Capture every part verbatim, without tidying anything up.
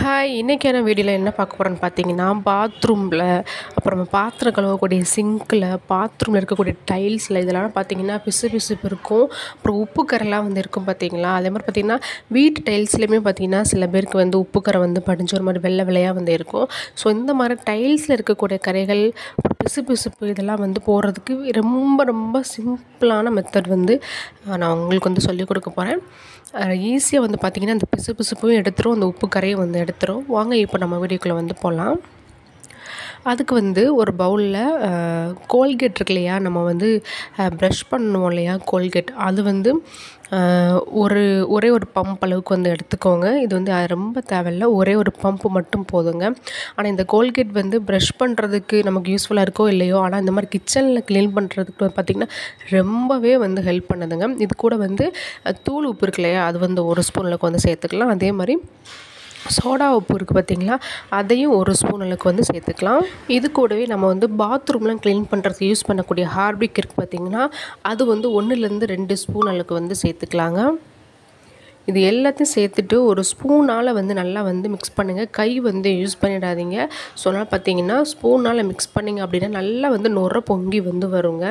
Hi இன்றைக்கான வீடியோவில் என்ன பார்க்க போகிறோன்னு பார்த்தீங்கன்னா பாத்ரூமில் அப்புறம் பாத்திரம் கழுவக்கூடிய சிங்கில் பாத்ரூமில் இருக்கக்கூடிய டைல்ஸில் இதெல்லாம் பார்த்தீங்கன்னா பிசு பிசுப்பு இருக்கும். அப்புறம் உப்பு கரைலாம் வந்து இருக்கும் பார்த்தீங்களா. அதே மாதிரி பார்த்திங்கன்னா வீட்டு டைல்ஸ்லேயுமே பார்த்திங்கன்னா சில பேருக்கு வந்து உப்பு கரை வந்து படிஞ்ச ஒரு மாதிரி வெள்ளை வெள்ளையாக வந்து இருக்கும். ஸோ இந்த மாதிரி டைல்ஸில் இருக்கக்கூடிய கரைகள் பிசு பிசுப்பு இதெல்லாம் வந்து போகிறதுக்கு ரொம்ப ரொம்ப சிம்பிளான மெத்தட் வந்து நான் உங்களுக்கு வந்து சொல்லிக் கொடுக்க போகிறேன். ஈஸியாக வந்து பார்த்திங்கன்னா அந்த பிசு பிசுப்பையும் எடுத்துரும், அந்த உப்பு கரையும் வந்து எடுத்துரும். வாங்க இப்போ நம்ம வீடியோக்குள்ளே வந்து போகலாம். அதுக்கு வந்து ஒரு பவுலில் கோல்கேட் இருக்கு இல்லையா, நம்ம வந்து ப்ரஷ் பண்ணுவோம் இல்லையா கோல்கேட், அது வந்து ஒரு ஒரே ஒரு பம்ப் அளவுக்கு வந்து எடுத்துக்கோங்க. இது வந்து ரொம்ப தேவையில்லை, ஒரே ஒரு பம்ப்பு மட்டும் போதுங்க. ஆனால் இந்த கோல்கேட் வந்து ப்ரஷ் பண்ணுறதுக்கு நமக்கு யூஸ்ஃபுல்லாக இருக்கோ இல்லையோ, ஆனால் இந்த மாதிரி கிச்சனில் க்ளீன் பண்ணுறதுக்கு பார்த்திங்கன்னா ரொம்பவே வந்து ஹெல்ப் பண்ணுதுங்க. இது கூட வந்து தூள் உப்பு இருக்கு இல்லையா, அது வந்து ஒரு ஸ்பூன் அளவுக்கு வந்து சேர்த்துக்கலாம். அதே மாதிரி சோடா உப்பு இருக்குது பார்த்திங்களா, அதையும் ஒரு ஸ்பூன் அளவுக்கு வந்து சேர்த்துக்கலாம். இது கூடவே நம்ம வந்து பாத்ரூம்லாம் க்ளீன் பண்ணுறதுக்கு யூஸ் பண்ணக்கூடிய ஹார்பிக் இருக்குது பார்த்திங்கன்னா, அது வந்து ஒன்றுலேருந்து ரெண்டு ஸ்பூன் அளவுக்கு வந்து சேர்த்துக்கலாங்க. இது எல்லாத்தையும் சேர்த்துட்டு ஒரு ஸ்பூனால் வந்து நல்லா வந்து மிக்ஸ் பண்ணுங்கள். கை வந்து யூஸ் பண்ணிடாதீங்க. ஸோ அதனால் பார்த்திங்கன்னா ஸ்பூனால் மிக்ஸ் பண்ணிங்க அப்படின்னா நல்லா வந்து நுர பொங்கி வந்து வருங்க.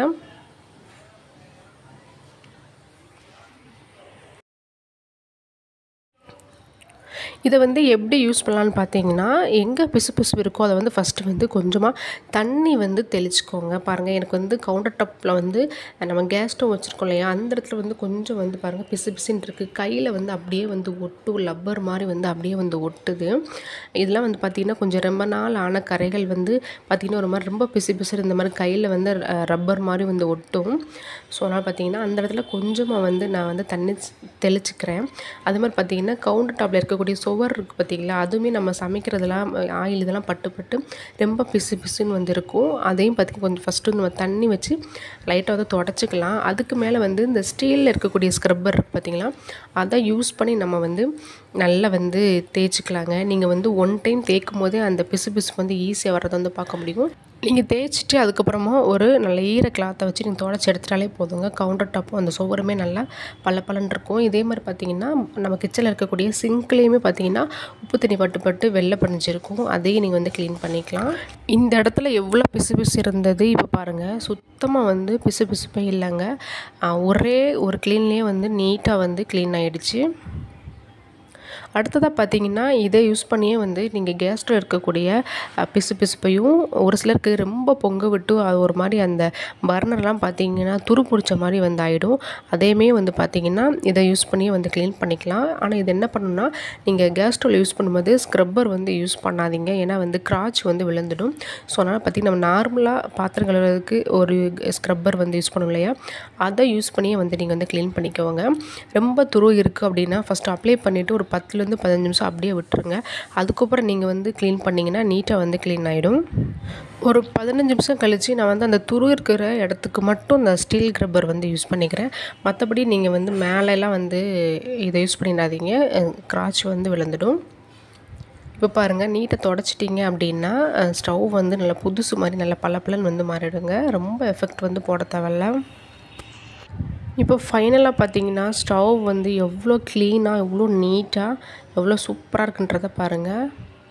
இதை வந்து எப்படி யூஸ் பண்ணலான்னு பார்த்தீங்கன்னா, எங்கே பிசு பிசு இருக்கோ அதை வந்து ஃபஸ்ட்டு வந்து கொஞ்சமாக தண்ணி வந்து தெளிச்சுக்கோங்க. பாருங்கள், எனக்கு வந்து கவுண்டர் டாப்பில் வந்து நம்ம கேஸ் ஸ்டவ் வச்சுருக்கோம் இல்லையா, அந்த இடத்துல வந்து கொஞ்சம் வந்து பாருங்கள் பிசு பிசுன்னு இருக்குது. கையில் வந்து அப்படியே வந்து ஒட்டும், லப்பர் மாதிரி வந்து அப்படியே வந்து ஒட்டுது. இதெல்லாம் வந்து பார்த்திங்கன்னா கொஞ்சம் ரொம்ப நாள் ஆன கரைகள் வந்து பார்த்திங்கன்னா ஒரு மாதிரி ரொம்ப பிசு பிசு இந்த மாதிரி கையில் வந்து ரப்பர் மாதிரி வந்து ஒட்டும். ஸோ அதனால் பார்த்திங்கன்னா அந்த இடத்துல கொஞ்சமாக வந்து நான் வந்து தண்ணி தெளிச்சுக்கிறேன். அது மாதிரி பார்த்திங்கன்னா கவுண்டர் டாப்பில் இருக்கக்கூடிய சுவர் இருக்குது பார்த்திங்களா, அதுவுமே நம்ம சமைக்கிறதெல்லாம் ஆயில் இதெல்லாம் பட்டு பட்டு ரொம்ப பிசு பிசுன்னு வந்து இருக்கும். அதையும் பார்த்திங்கன்னா கொஞ்சம் ஃபஸ்ட்டு நம்ம தண்ணி வச்சு லைட்டாக வந்து தொடச்சிக்கலாம். அதுக்கு மேலே வந்து இந்த ஸ்டீலில் இருக்கக்கூடிய ஸ்க்ரப்பர் இருக்குது பார்த்திங்களா, அதை யூஸ் பண்ணி நம்ம வந்து நல்லா வந்து தேய்ச்சிக்கலாங்க. நீங்கள் வந்து ஒன் டைம் தேய்க்கும் போதே அந்த பிசு பிசு வந்து ஈஸியாக வர்றதை வந்து பார்க்க முடியும். நீங்கள் தேய்ச்சிட்டு அதுக்கப்புறமா ஒரு நல்ல ஈர கிளாத்தை வச்சு நீங்கள் தொடச்சி எடுத்துட்டாலே போதுங்க. கவுண்டர் டாப்பும் அந்த சுவருமே நல்லா பல பலன் இருக்கும். இதே மாதிரி பார்த்திங்கன்னா நம்ம கிச்சனில் இருக்கக்கூடிய சிங்க்லேயுமே பார்த்திங்கன்னா உப்பு தண்ணி பட்டு பட்டு வெள்ளை படிஞ்சிருக்கும். அதையும் நீங்கள் வந்து க்ளீன் பண்ணிக்கலாம். இந்த இடத்துல எவ்வளோ பிசு பிசு இருந்தது இப்போ பாருங்கள், சுத்தமாக வந்து பிசு பிசுப்பே இல்லைங்க. ஒரே ஒரு க்ளீன்லேயே வந்து நீட்டாக வந்து க்ளீன் ஆகிடுச்சு. அடுத்ததாக பார்த்திங்கன்னா இதை யூஸ் பண்ணியே வந்து நீங்கள் கேஸ் ஸ்டவ் இருக்கக்கூடிய பிசு பிசுப்பையும், ஒரு சிலருக்கு ரொம்ப பொங்க விட்டு அது ஒரு மாதிரி அந்த பர்னர்லாம் பார்த்திங்கன்னா துரு பிடிச்ச மாதிரி வந்து ஆகிடும். அதையுமே வந்து பார்த்திங்கன்னா இதை யூஸ் பண்ணியே வந்து க்ளீன் பண்ணிக்கலாம். ஆனால் இது என்ன பண்ணணும்னா, நீங்கள் கேஸ் ஸ்டவ்வில் யூஸ் பண்ணும்போது ஸ்க்ரப்பர் வந்து யூஸ் பண்ணாதீங்க, ஏன்னா வந்து கிராச் வந்து விழுந்துடும். ஸோ அதனால் பார்த்திங்கன்னா நம்ம நார்மலாக பாத்திரம் கழுவுறதுக்கு ஒரு ஸ்க்ரப்பர் வந்து யூஸ் பண்ணணும் இல்லையா, அதை யூஸ் பண்ணியே வந்து நீங்கள் வந்து க்ளீன் பண்ணிக்கோங்க. ரொம்ப துரு இருக்குது அப்படின்னா ஃபஸ்ட்டு அப்ளை பண்ணிவிட்டு ஒரு பத்துலேருந்து பதினஞ்சு நிமிஷம் அப்படியே விட்டுருங்க. அதுக்கப்புறம் நீங்கள் வந்து க்ளீன் பண்ணிங்கன்னா நீட்டாக வந்து க்ளீன் ஆகிடும். ஒரு பதினஞ்சு நிமிஷம் கழித்து நான் வந்து அந்த துரு இருக்கிற இடத்துக்கு மட்டும் இந்த ஸ்டீல் ஸ்க்ரப்பர் வந்து யூஸ் பண்ணிக்கிறேன். மற்றபடி நீங்கள் வந்து மேலெலாம் வந்து இதை யூஸ் பண்ணிடாதீங்க, கிராச் வந்து விழுந்துடும். இப்போ பாருங்கள், நீட்டை தொடச்சிட்டிங்க அப்படின்னா ஸ்டவ் வந்து நல்லா புதுசு மாதிரி நல்லா பளபளன்னு வந்து மாறிடுங்க. ரொம்ப எஃபெக்ட் வந்து போட தேவையில்ல. இப்போ ஃபைனலாக பார்த்திங்கன்னா ஸ்டவ் வந்து எவ்வளோ க்ளீனாக எவ்வளோ நீட்டாக எவ்வளோ சூப்பராக இருக்குன்றதை பாருங்கள்.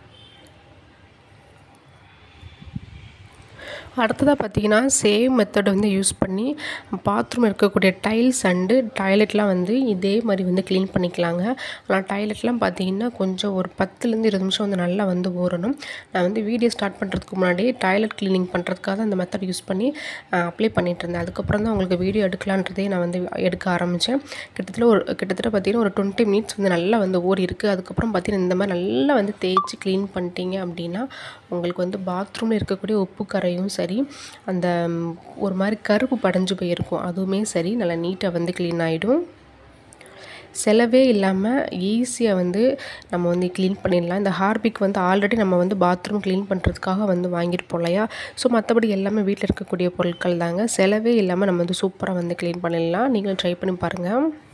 அடுத்ததாக பார்த்திங்கன்னா சேம் மெத்தட் வந்து யூஸ் பண்ணி பாத்ரூம் இருக்கக்கூடிய டைல்ஸ் அண்டு டாய்லெட்லாம் வந்து இதே மாதிரி வந்து க்ளீன் பண்ணிக்கலாங்க. ஆனால் டாய்லெட்லாம் பார்த்திங்கன்னா கொஞ்சம் ஒரு பத்துலேருந்து இருபது நிமிஷம் வந்து நல்லா வந்து ஊறணும். நான் வந்து வீடியோ ஸ்டார்ட் பண்ணுறதுக்கு முன்னாடி டாய்லெட் க்ளீனிங் பண்ணுறதுக்காக அந்த மெத்தட் யூஸ் பண்ணி அப்ளை பண்ணிகிட்டு இருந்தேன். அதுக்கப்புறம் தான் உங்களுக்கு வீடியோ எடுக்கலான்றதே நான் வந்து எடுக்க ஆரம்பித்தேன். கிட்டத்தட்ட ஒரு கிட்டத்தட்ட பார்த்திங்கன்னா ஒரு டுவெண்ட்டி மினிட்ஸ் வந்து நல்லா வந்து ஊறி இருக்குது. அதுக்கப்புறம் பார்த்திங்கன்னா இந்த மாதிரி நல்லா வந்து தேய்ச்சி க்ளீன் பண்ணிட்டீங்க அப்படின்னா உங்களுக்கு வந்து பாத்ரூமில் இருக்கக்கூடிய உப்பு கரையும் சரி, அந்த ஒரு மாதிரி கருப்பு படைஞ்சு போயிருக்கும் அதுவுமே சரி நல்லா நீட்டாக வந்து க்ளீன் ஆகிடும். செலவே இல்லாமல் ஈஸியாக வந்து நம்ம வந்து க்ளீன் பண்ணிடலாம். இந்த ஹார்பிக் வந்து ஆல்ரெடி நம்ம வந்து பாத்ரூம் க்ளீன் பண்ணுறதுக்காக வந்து வாங்கியிருப்போம் இல்லையா. ஸோ மற்றபடி எல்லாமே வீட்டில் இருக்கக்கூடிய பொருட்கள் தாங்க. செலவே இல்லாமல் நம்ம வந்து சூப்பராக வந்து க்ளீன் பண்ணிடலாம். நீங்களும் ட்ரை பண்ணி பாருங்கள்.